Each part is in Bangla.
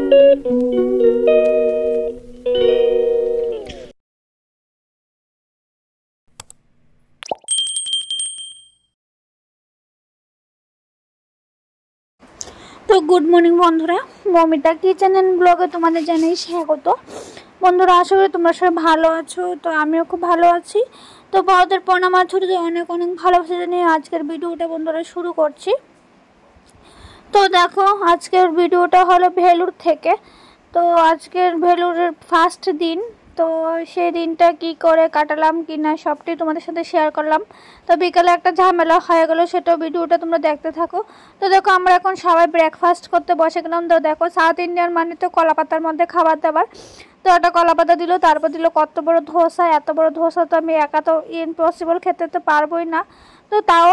তো গুড মর্নিং বন্ধুরা, মমিতা কিচেন এন্ড ব্লগে তোমাদের জানাই স্বাগত। বন্ধুরা, আশা করি তোমরা সবাই ভালো আছো। তো আমিও খুব ভালো আছি। তো বড়দের প্রণাম আর ছোটদের অনেক অনেক ভালোবাসা জানিয়ে আজকের ভিডিওটা বন্ধুরা শুরু করছি। তো দেখো, আজকের ভিডিওটা হলো ভেলুর থেকে। তো আজকের ভেলুরের ফার্স্ট দিন। তো সেই দিনটা কি করে কাটালাম কি না সবটাই তোমাদের সাথে শেয়ার করলাম। তো বিকালে একটা ঝামেলা হয়ে গেল, সেটাও ভিডিওটা তোমরা দেখতে থাকো। তো দেখো, আমরা এখন সবাই ব্রেকফাস্ট করতে বসে গেলাম। তো দেখো, সাউথ ইন্ডিয়ান মানে তো কলা পাতার মধ্যে খাবার দাবার। তো একটা কলা পাতা দিল, তারপর দিল কত বড় ধোসা। এত বড় ধোসা তো আমি একা তো ইম্পসিবল খেতে তো পারবোই না। তো তাও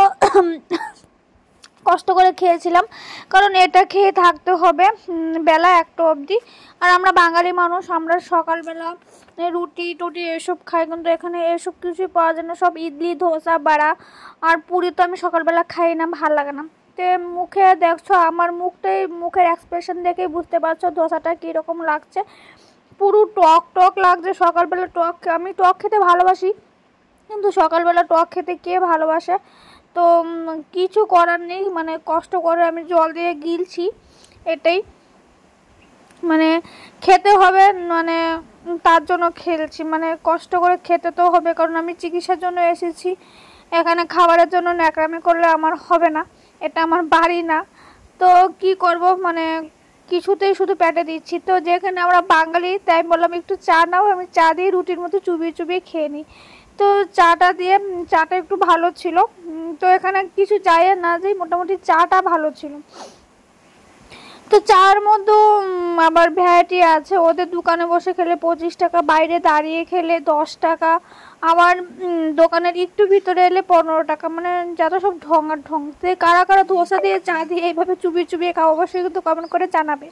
কষ্ট করে খেয়েছিলাম, কারণ এটা খেয়ে থাকতে হবে বেলা 1টা অবধি। আর আমরা বাঙালি মানুষ, আমরা সকালবেলা রুটি টুটি এসব খাই, কিন্তু এখানে এসব কিছুই পাওয়া যায় না। সব ইডলি ধোসা বড়া আর পুরি তো আমি সকালবেলা খাই না, ভাল লাগে না। তো মুখে দেখছো, আমার মুখের এক্সপ্রেশন দেখেই বুঝতে পারছো ধোসাটা কীরকম লাগছে। পুরো টক টক লাগছে। সকালবেলা টক, আমি টক খেতে ভালোবাসি, কিন্তু সকালবেলা টক খেতে কে ভালোবাসে। তো কিছু করার নেই, মানে কষ্ট করে আমি জল দিয়ে গিলছি, এটাই মানে খেতে হবে, মানে তার জন্য খেলছি, মানে কষ্ট করে খেতে তো হবে, কারণ আমি চিকিৎসার জন্য এসেছি। এখানে খাবারের জন্য ন্যাকড়ামি করলে আমার হবে না, এটা আমার বাড়ি না। তো কি করব, মানে কিছুতেই শুধু পেটে দিচ্ছি। তো যেখানে আমরা বাঙালি, তাই বললাম একটু চা নাও, আমি চা দিয়ে রুটির মতো চুবিয়ে চুবিয়ে খেয়ে নিই। তো চাটা একটু ভালো ছিল। তো এখানে কিছু চাই না যাই, মোটামুটি চাটা ভালো ছিল। তো চার মধ্যে আবার ভ্যারাইটি আছে। ওদের দোকানে বসে খেলে 25 টাকা, বাইরে দাঁড়িয়ে খেলে 10 টাকা, আবার দোকানের একটু ভিতরে এলে 15 টাকা। মানে যত সব ঢং আর ঢং। তো কারা কারা ধোসা দিয়ে চা দিয়ে এইভাবে চুবিয়ে চুবিয়ে খাওয়া, অবশ্যই কিন্তু কমেন্ট করে জানাবে।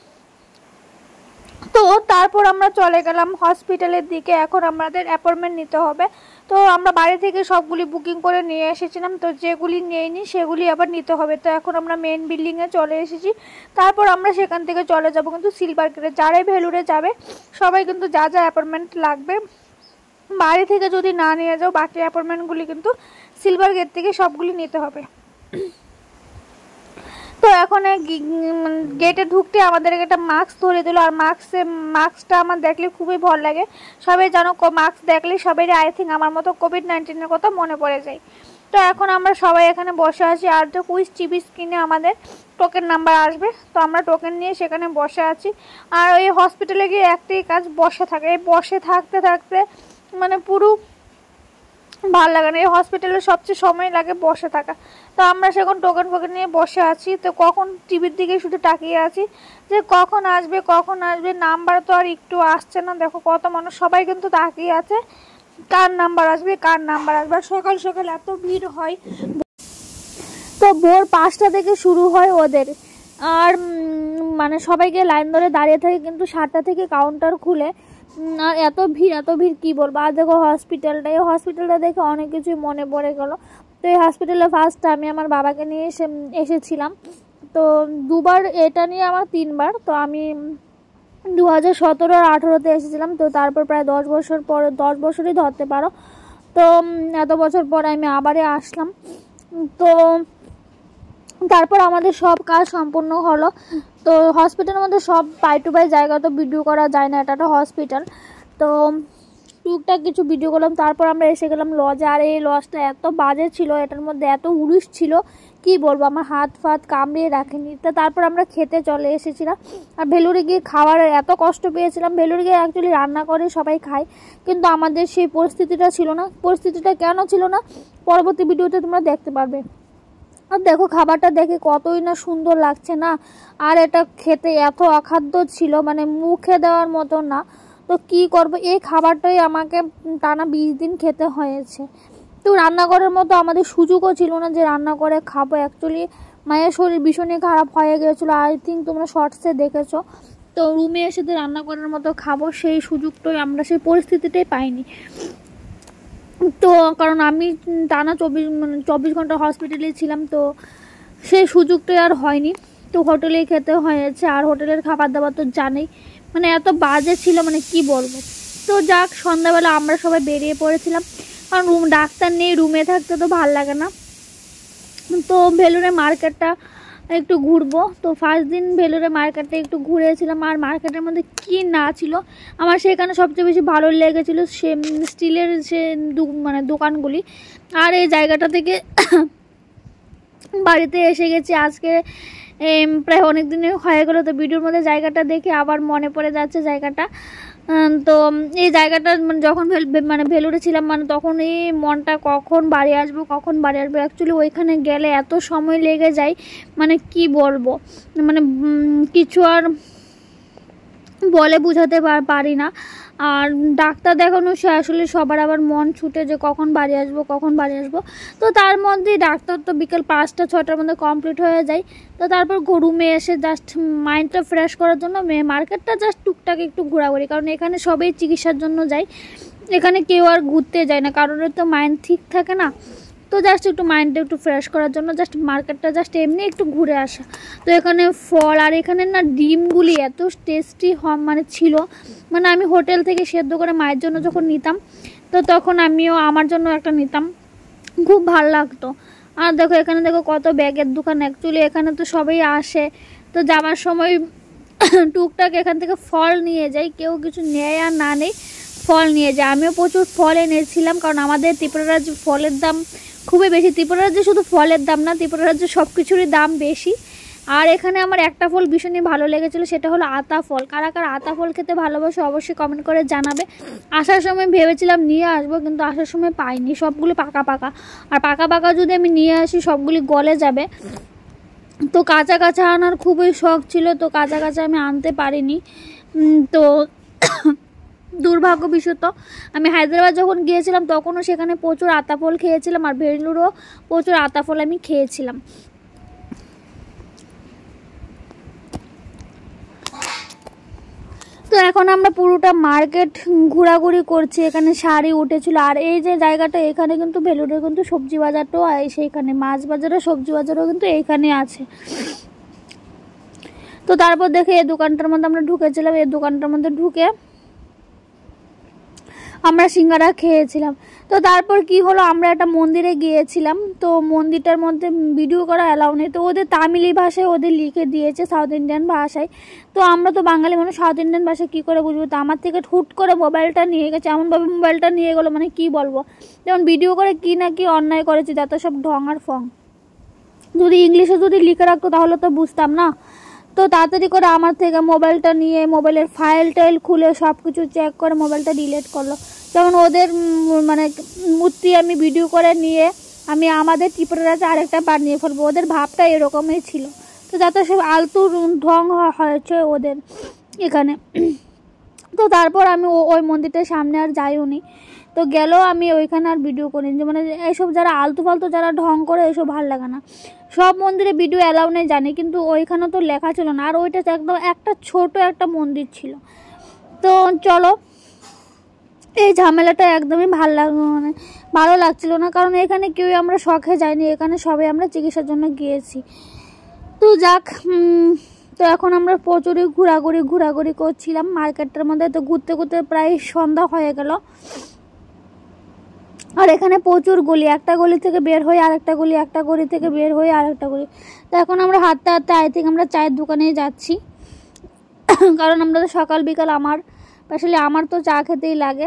তো তারপর আমরা চলে গেলাম হসপিটালের দিকে। এখন আমাদের অ্যাপয়েন্টমেন্ট নিতে হবে। তো আমরা বাড়ি থেকে সবগুলি বুকিং করে নিয়ে এসেছিলাম, তো যেগুলি নেইনি সেগুলি আবার নিতে হবে। তো এখন আমরা মেন বিল্ডিংয়ে চলে এসেছি। তারপর আমরা সেখান থেকে চলে যাব কিন্তু সিলভার গেটে। যারাই ভেলুরে যাবে সবাই কিন্তু যা যা অ্যাপয়েন্টমেন্ট লাগবে বাড়ি থেকে যদি না নিয়ে যাও, বাকি অ্যাপয়েন্টমেন্টগুলি কিন্তু সিলভার গেট থেকে সবগুলি নিতে হবে। তো এখন গেটে ঢুকতে আমাদেরকে একটা মাস্ক ধরে দিল, আর মাস্কটা আমার দেখলে খুবই ভয় লাগে। সবাই জানো, মাস্ক দেখলে সবাই আই থিঙ্ক আমার মতো কোভিড-19-এর কথা মনে পড়ে যায়। তো এখন আমরা সবাই এখানে বসে আছি, আর তো কুইজ টিভি স্ক্রিনে আমাদের টোকেন নাম্বার আসবে। তো আমরা টোকেন নিয়ে সেখানে বসে আছি। আর ওই হসপিটালে গিয়ে একটাই কাজ, বসে থাকে। এই বসে থাকতে থাকতে মানে পুরো ভাল লাগে না। এই হসপিটালে সবচেয়ে সময় লাগে বসে থাকা। তো আমরা সেখন টোকেন ফোকেন নিয়ে বসে আছি। তো কখন টিভির দিকে শুধু তাকিয়ে আছি যে কখন আসবে কখন আসবে। নাম্বার তো আর একটু আসছে না। দেখো কত মানুষ, সবাই কিন্তু তাকিয়ে আছে কার নাম্বার আসবে কার নাম্বার আসবে। সকাল সকাল এত ভিড় হয়। তো ভোর 5টা থেকে শুরু হয় ওদের। আর মানে সবাইকে লাইন ধরে দাঁড়িয়ে থাকে, কিন্তু 7টা থেকে কাউন্টার খুলে। আর এত ভিড় কি বলবো। আর দেখো এই হসপিটালটা দেখে অনেক কিছুই মনে পড়ে গেল। তো এই হসপিটালে ফার্স্ট আমি আমার বাবাকে নিয়ে এসেছিলাম। তো দুবার, এটা নিয়ে আমার 3বার। তো আমি 2017 আর 2018-তে এসেছিলাম। তো তারপর প্রায় 10 বছর পরে, 10 বছরই ধরতে পারো। তো এত বছর পরে আমি আবারই আসলাম। তো তারপর আমাদের সব কাজ সম্পূর্ণ হলো। তো হসপিটালের মধ্যে সব বাই টু বাই জায়গা তো ভিডিও করা যায় না, এটা একটা হসপিটাল। তো টুকটাক কিছু ভিডিও করলাম। তারপর আমরা এসে গেলাম লজে। আর এই লজটা এত বাজে ছিল, এটার মধ্যে এত উড়িস ছিল কি বলবো, আমার হাত ফাত কামড়িয়ে রাখেনি। তো তারপর আমরা খেতে চলে এসেছিলাম। আর ভেলুরে গিয়ে খাওয়ার এত কষ্ট পেয়েছিলাম। ভেলুরে গিয়ে অ্যাকচুয়ালি রান্না করে সবাই খায়, কিন্তু আমাদের সেই পরিস্থিতিটা ছিল না। পরিস্থিতিটা কেন ছিল না পরবর্তী ভিডিওতে তোমরা দেখতে পারবে। আর দেখো খাবারটা দেখে কতই না সুন্দর লাগছে না। আর এটা খেতে এত অখাদ্য ছিল, মানে মুখে দেওয়ার মতো না। তো কি করব, এই খাবারটাই আমাকে টানা 20 দিন খেতে হয়েছে। তো রান্নাঘরের মতো আমাদের সুযোগও ছিল না যে রান্না করে খাবো। অ্যাকচুয়ালি মায়ের শরীর ভীষণই খারাপ হয়ে গিয়েছিলো, আই থিঙ্ক তোমরা শর্টসে দেখেছো। তো রুমে এসে রান্না করার মতো খাবো, সেই সুযোগটাই আমরা, সেই পরিস্থিতিটাই পাইনি। তো কারণ আমি টানা 24 ঘন্টা হসপিটালে ছিলাম, তো সেই সুযোগটাই আর হয়নি। তো হোটেলেই খেতে হয়েছে। আর হোটেলের খাবার দাবার তো জানেই, মানে এত বাজে ছিল, মানে কি বলবো। তো যাক, সন্ধ্যাবেলা আমরা সবাই বেরিয়ে পড়েছিলাম, কারণ ডাক্তার নেই, রুমে থাকতে তো ভাল লাগে না। তো ভেলুরে মার্কেটটা একটু ঘুরবো। তো ফার্স্ট দিন ভেলুরে মার্কেটে একটু ঘুরেছিলাম। আর মার্কেটের মধ্যে কি না ছিল, আমার সেখানে সবচেয়ে বেশি ভালো লেগেছিলো সে স্টিলের সে মানে দোকানগুলি। আর এই জায়গাটা থেকে বাড়িতে এসে গেছি আজকে প্রায় অনেক দিনে হয়ে গেলো। তো ভিডিওর মধ্যে জায়গাটা দেখে আবার মনে পড়ে যাচ্ছে জায়গাটা। তো এই জায়গাটা যখন মানে ভেলুরে ছিলাম, মানে তখন এই মনটা কখন বাড়ি আসবো কখন বাড়ি আসবো। অ্যাকচুয়ালি ওইখানে গেলে এত সময় লেগে যায়, মানে কি বলবো, মানে কিছু আর বলে বুঝাতে পারি না। আর ডাক্তার দেখানো সে আসলে সবার আবার মন ছুটে যে কখন বাড়ি আসবো কখন বাড়ি আসবো। তো তার মধ্যেই ডাক্তার তো বিকেল 5টা-6টার মধ্যে কমপ্লিট হয়ে যায়। তো তারপর রুমে এসে জাস্ট মাইন্ডটা ফ্রেশ করার জন্য মার্কেটটা জাস্ট টুকটাক একটু ঘোরাঘুরি, কারণ এখানে সবাই চিকিৎসার জন্য যায়, এখানে কেউ আর ঘুরতে যায় না, কারণের তো মাইন্ড ঠিক থাকে না। তো জাস্ট একটু মাইন্ডটা একটু ফ্রেশ করার জন্য জাস্ট মার্কেটটা জাস্ট এমনি একটু ঘুরে আসা। তো এখানে ফল আর এখানে না ডিমগুলি এত টেস্টি মানে ছিল, মানে আমি হোটেল থেকে সেদ্ধ করে মায়ের জন্য যখন নিতাম, তো তখন আমিও আমার জন্য একটা নিতাম, খুব ভালো লাগতো। আর দেখো এখানে দেখো কত ব্যাগের দোকান। অ্যাকচুয়ালি এখানে তো সবাই আসে, তো যাওয়ার সময় টুকটাক এখান থেকে ফল নিয়ে যায়, কেউ কিছু নেয় আর না নেই ফল নিয়ে যায়। আমিও প্রচুর ফল এনেছিলাম, কারণ আমাদের ত্রিপুরা রাজ্যে ফলের দাম খুবই বেশি। ত্রিপুরা রাজ্যে শুধু ফলের দাম না, ত্রিপুরা রাজ্যে সব কিছুরই দাম বেশি। আর এখানে আমার একটা ফল ভীষণই ভালো লেগেছিলো, সেটা হলো আতা ফল। কারা কারা আতা ফল খেতে ভালোবাসে অবশ্যই কমেন্ট করে জানাবে। আসার সময় ভেবেছিলাম নিয়ে আসবো, কিন্তু আসার সময় পাইনি, সবগুলি পাকা পাকা। আর পাকা পাকা যদি আমি নিয়ে আসি সবগুলি গলে যাবে। তো কাঁচা কাঁচা আনার খুবই শখ ছিল, তো কাঁচা কাঁচা আমি আনতে পারিনি। তো দুর্ভাগ্যবশত আমি হায়দ্রাবাদ যখন গিয়েছিলাম তখনও সেখানে প্রচুর আতা ফল খেয়েছিলাম, আর ভেলুরও প্রচুর আতা ফল আমি খেয়েছিলাম। তো এখন আমরা পুরোটা মার্কেট ঘোরাঘুরি করছি, এখানে শাড়ি উঠেছিল। আর এই যে জায়গাটা, এখানে কিন্তু ভেলুরে কিন্তু সবজি বাজারটাও সেইখানে, মাছ বাজারও সবজি বাজারও কিন্তু এইখানে আছে। তো তারপর দেখে এই দোকানটার মধ্যে আমরা ঢুকেছিলাম, এই দোকানটার মধ্যে ঢুকে আমরা সিঙ্গারা খেয়েছিলাম। তো তারপর কি হলো, আমরা একটা মন্দিরে গিয়েছিলাম। তো মন্দিরটার মধ্যে ভিডিও করা অ্যালাউ নেই, তো ওদের তামিলি ভাষায় ওদের লিখে দিয়েছে সাউথ ইন্ডিয়ান ভাষায়। তো আমরা তো বাঙালি মানুষ, সাউথ ইন্ডিয়ান ভাষা কী করে বুঝবো। তো আমার থেকে হুট করে মোবাইলটা নিয়ে গেছে, এমনভাবে মোবাইলটা নিয়ে গেলো, মানে কি বলবো, যেমন ভিডিও করে কি না কি অন্যায় করেছে, যত সব ঢং আর ফং। যদি ইংলিশে যদি লিখে রাখতো তাহলে তো বুঝতাম না। তো তাড়াতাড়ি করে আমার থেকে মোবাইলটা নিয়ে মোবাইলের ফাইল টাইল খুলে সব কিছু চেক করে মোবাইলটা ডিলিট করলো। যেমন ওদের মানে মূর্তি আমি ভিডিও করে নিয়ে আমি আমাদের ত্রিপুরা রাজ্যে আরেকটা বানিয়ে ফেলবো, ওদের ভাবটা এরকমই ছিল। তো যাতে সব আলতু ঢং হয়েছে ওদের এখানে। তো তারপর আমি ওই মন্দিরটার সামনে আর যাইও নি। তো গেলেও আমি ওইখানে আর ভিডিও করিনি, মানে এইসব যারা আলতু ফালতু যারা ঢং করে এইসব ভালো লাগে না। সব মন্দিরে ভিডিও অ্যালাউ নেই জানি, কিন্তু ওইখানে তো লেখা ছিল না। আর ওইটা একদম একটা ছোট একটা মন্দির ছিল। তো চলো, এই ঝামেলাটা একদমই মানে ভালো লাগছিল না, কারণ এখানে কেউ আমরা শখে যাইনি, এখানে সবাই আমরা চিকিৎসার জন্য গিয়েছি। তো যাক, তো এখন আমরা প্রচুরই ঘোরাঘুরি করছিলাম মার্কেটটার মধ্যে। তো ঘুরতে ঘুরতে প্রায় সন্ধ্যা হয়ে গেল। আর এখানে প্রচুর গলি, একটা গলি থেকে বের হয়ে আরেকটা গলি, একটা গলি থেকে বের হয়ে আরেকটা গলি। তো এখন আমরা হাঁটতে হাঁটতে আই থিঙ্ক আমরা চায়ের দোকানেই যাচ্ছি, কারণ আমরা তো সকাল বিকাল আসলে আমার তো চা খেতেই লাগে।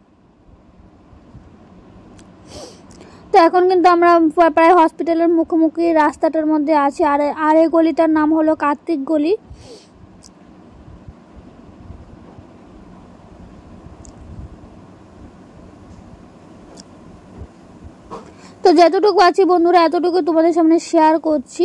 তো এখন কিন্তু আমরা প্রায় হসপিটালের মুখোমুখি রাস্তাটার মধ্যে আছি। আর এই গলিটার নাম হলো কার্তিক গলি। তো যতটুকু আছি বন্ধুরা এতটুকু তোমাদের সামনে শেয়ার করছি।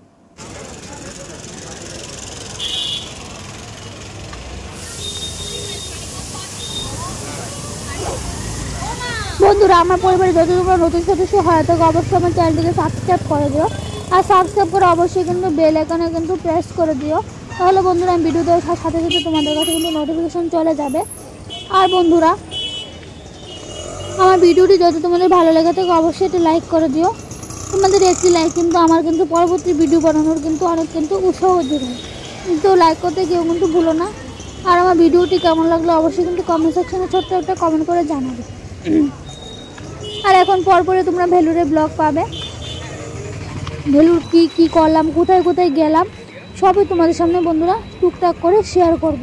বন্ধুরা, আমার পরিবারে যদি তোমরা নতুন সদস্য হয় তো অবশ্যই আমার চ্যানেলটিকে সাবস্ক্রাইব করে দিও, আর সাবস্ক্রাইব করে অবশ্যই কিন্তু বেল আইকনে কিন্তু প্রেস করে দিও। তাহলে বন্ধুরা আমি ভিডিও দেওয়ার সাথে সাথে তোমাদের কাছে কিন্তু নোটিফিকেশন চলে যাবে। আর বন্ধুরা, আমার ভিডিওটি যদি তোমাদের ভালো লেগে থাকে অবশ্যই একটু লাইক করে দিও। তোমাদের একটি লাইক কিন্তু আমার কিন্তু পরবর্তী ভিডিও বানানোর কিন্তু অনেক কিন্তু উৎসাহ যোগায়। তো লাইক করতে কেউ কিন্তু ভুলো না। আর আমার ভিডিওটি কেমন লাগলো অবশ্যই কিন্তু কমেন্ট সেকশনে ছোট্ট একটা কমেন্ট করে জানাবে। আর এখন পরপরে তোমরা ভেলুরের ব্লগ পাবে। ভেলুর কি করলাম, কোথায় কোথায় গেলাম সবই তোমাদের সামনে বন্ধুরা টুকটাক করে শেয়ার করবো।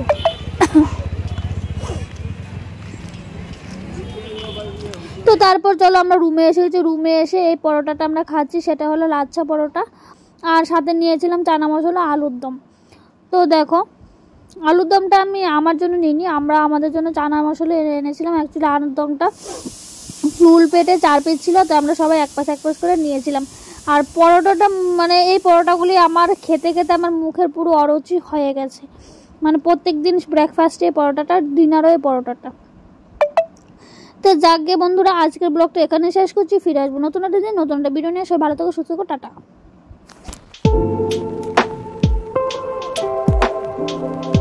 তো তারপর চলো আমরা রুমে এসেছি। রুমে এসে এই পরোটাটা আমরা খাচ্ছি, সেটা হলো লাচ্ছা পরোটা। আর সাথে নিয়েছিলাম চানা মশলা, আলুর দম। তো দেখো আলুর দমটা আমি আমার জন্য নিইনি, আমরা আমাদের জন্য চানা মশলা এনেছিলাম। অ্যাকচুয়ালি আলুর দমটা ফুল পেটে 4 পিস ছিল, তো আমরা সবাই এক পাশ করে নিয়েছিলাম। আর পরোটাটা মানে এই পরোটাগুলি আমার খেতে খেতে আমার মুখের পুরো অরুচি হয়ে গেছে। মানে প্রত্যেক দিন ব্রেকফাস্টে পরোটাটা, ডিনারও এই পরোটাটা। তো যাকে বন্ধুরা আজকের ব্লগটা এখানে শেষ করছি। ফিরে আসবো নতুন একটা দিন নতুন একটা ভিডিও নিয়ে। সবাই ভালো থাকো, সুস্থ থাকো, টাটা।